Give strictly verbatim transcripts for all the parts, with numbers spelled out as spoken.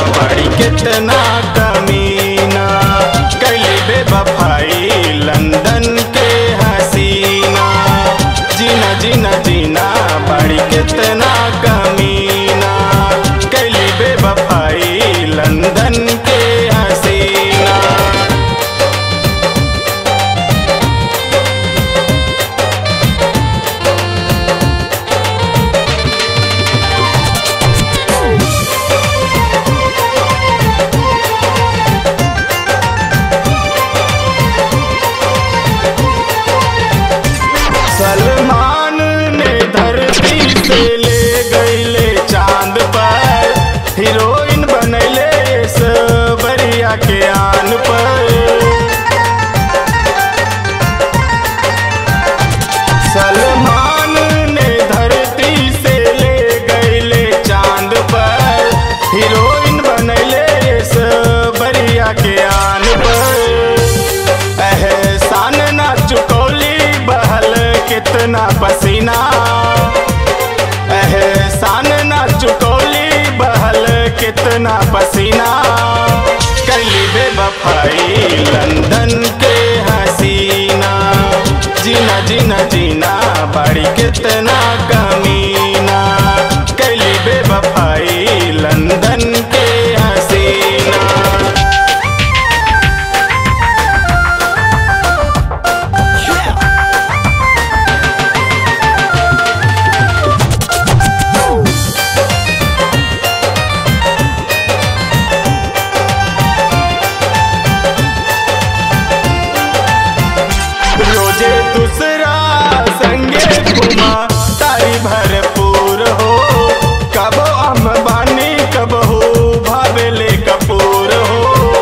बड़ी कितना कमीना, कैली बेवफाई लंदन के हसीना। जीना जीना जीना बड़ी कितना कमीना, कैली बेवफाई लंदन के हसीना। सलमान ने धरती से ले गईले चांद पर, हीरोइन बनैले सबरिया के आन पर। सलमान ने धरती से ले गईले चांद पर, हीरोइन बनैले सबरिया के आन पर। एहसान ना चुकौली बहल कितना पसीना, एहसान ना चुकौली बहल कितना पसीना। कैली बेवफाई लंदन के हसीना, जीना जीना जीना बड़ी कितना कमीना, कैली बेवफाई लंदन के हसीना। रोजे दूसरा संगे घुमा तारी भरपूर हो, कबो अंबानी कब हो भावेले कपूर हो।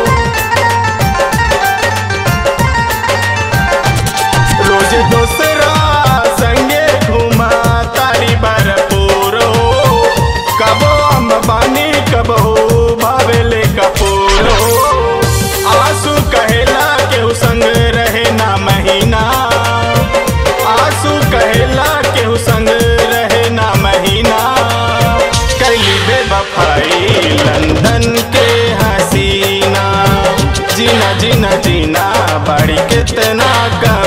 रोजे दूसरा संगे घुमा तारी भरपूर हो, कबो अंबानी कब हो भावेले कपूर हो। आंसू कहेला केहू संग रहे ना महीना, आंसू कहेला केहू संग रहे ना महीना। कैली बेवफाई लंदन के हसीना, जीना जीना जीना बड़ी कितना